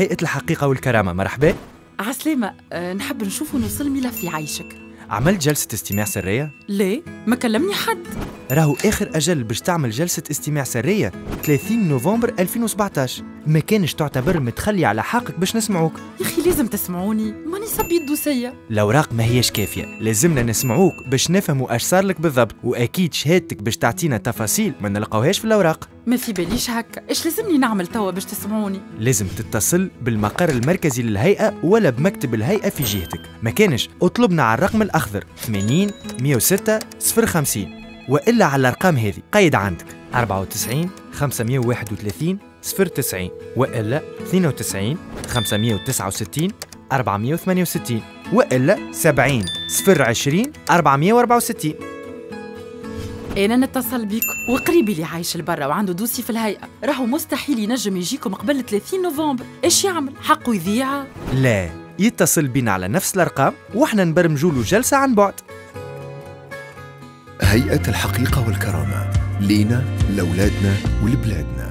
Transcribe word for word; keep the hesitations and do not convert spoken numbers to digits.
هيئة الحقيقة والكرامة، مرحبا. عسلامة، أه نحب نشوف ونوصل ملف يعيشك. عملت جلسة استماع سرية؟ ليه؟ ما كلمني حد. راهو آخر أجل باش تعمل جلسة استماع سرية ثلاثين نوفمبر ألفين وسبعطاش. ما كانش تعتبر متخلي على حقك باش نسمعوك. يا أخي لازم تسمعوني، ماني صبيت دوسية. الأوراق ما هيش كافية، لازمنا نسمعوك باش نفهموا اش صار لك بالضبط، وأكيد شهادتك باش تعطينا تفاصيل ما نلقاوهاش في الأوراق. ما في باليش هكا، إيش لازمني نعمل توا باش تسمعوني؟ لازم تتصل بالمقر المركزي للهيئة ولا بمكتب الهيئة في جهتك، ما كانش اطلبنا على الرقم الأخضر ثمانين مئة وستة صفر خمسين، وإلا على الأرقام هذه قيد عندك أربعة وتسعين خمسمئة وواحد وثلاثين صفر تسعين، وإلا اثنين وتسعين خمسمئة وتسعة وستين أربعمئة وثمانية وستين، وإلا سبعين صفر عشرين أربعمئة وأربعة وستين. أنا نتصل بيك وقريبي اللي عايش لبرا وعنده دوسي في الهيئة، راهو مستحيل ينجم يجيكم قبل ثلاثين نوفمبر، إيش يعمل؟ حقه يذيع؟ لا، يتصل بينا على نفس الأرقام وإحنا نبرمجوا له جلسة عن بعد. هيئة الحقيقة والكرامة، لينا لأولادنا ولبلادنا.